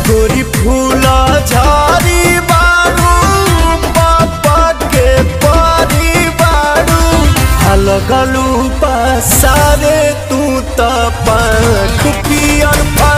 गोरी फूला झारी बारू पापा के पारी बारू लगलू पसारे तू त पंख पियर